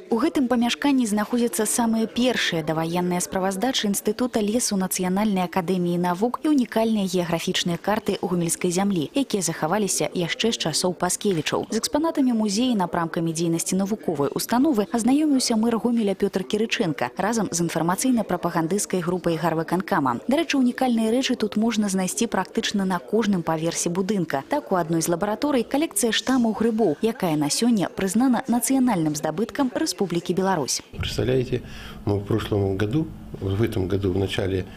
У гэтым памяшканні знаходзяцца самыя першыя даваенныя справаздачы Інстытута лесу Нацыянальнай акадэміі навук і унікальныя геаграфічныя карты гомельскай зямлі, якія захаваліся яшчэ з часоў Паскевічаў. З экспанатамі музея напрамкамі дзейнасці навуковай установы азнаёміўся мэр Гомеля Пётр Кірычэнка разам з інфармацыйна-прапагандысцкай групай гарвыканкама. Дарэчы, унікальныя рэчы тут можна знайсці практычна на кожным паверсе будынка. Так, у адной з лабараторый калекцыя штаммаў грыбоў, якая на сёння прызнана нацыянальным здабыткам Республики Беларусь. Представляете, мы в этом году, в начале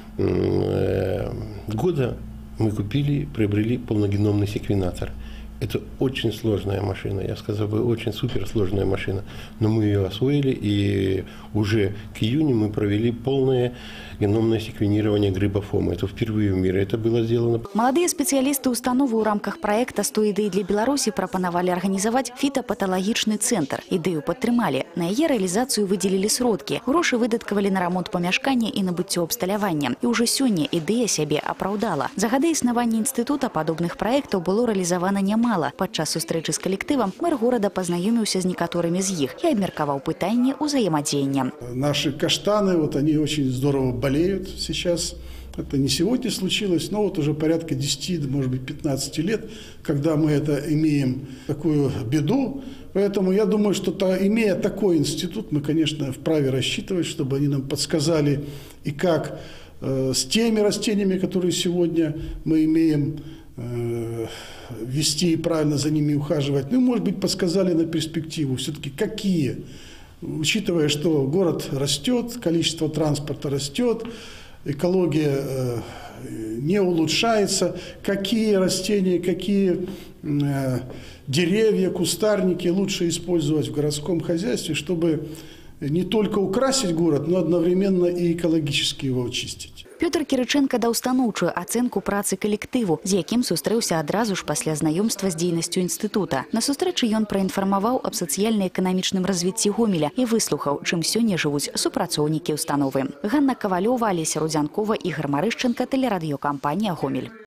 года мы приобрели полногеномный секвенатор. Это очень сложная машина, я сказал бы, очень суперсложная машина. Но мы ее освоили, и уже к июню мы провели полное геномное секвенирование грибофома. Это впервые в мире это было сделано. Молодые специалисты установы ў рамках проекта «100 ідэй для Беларусі» прапанавалі арганізаваць фітапаталагічны цэнтр. Ідэю падтрымалі. На яе рэалізацыю выделілі сродкі. Грошы выдаткавалі на рамонт памяшкання і набыццё абсталявання. І ўжо сёння ідэя сябе апраўдала. За гады існавання інстытута падобных праектаў было рэалізавана нямала. Падчас сустрэчы з калектывам мэр горада пазнаёміўся з некаторымі з іх і абмеркаваў пытанні ўзаемадзеяння. Наши каштаны, они очень здорово болеют сейчас. Это не сегодня случилось, но вот уже порядка 10, может быть, 15 лет, когда мы имеем такую беду. Поэтому я думаю, что имея такой институт, мы, конечно, вправе рассчитывать, чтобы они нам подсказали и как с теми растениями, которые сегодня мы имеем, вести и правильно за ними ухаживать. Ну, может быть, подсказали на перспективу все-таки какие, учитывая, что город растет, количество транспорта растет, экология не улучшается, какие растения, какие деревья, кустарники лучше использовать в городском хозяйстве, чтобы не только украсить город, но одновременно и экологически его очистить. Пётр Кірычэнка даў станоўчую ацэнку працы калектыву, з якім сустрэўся адразу ж пасля знаёмства з дзейнасцю інстытута. На сустрэчы ён праінфармаваў аб сацыяльна-эканамічным развіцці Гомеля і выслухаў, чым сёння жывуць супрацоўнікі установы. Ганна Кавалёва, Алеся Рудзянкова, Ігор Марышченка, тэлерадыёкампанія «Гомель».